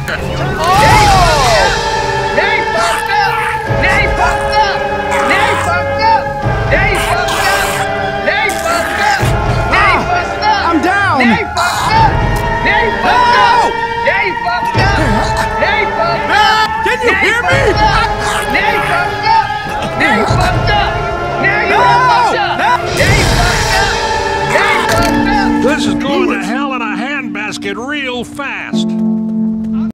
Can you hear me? This is going to hell in a handbasket real fast.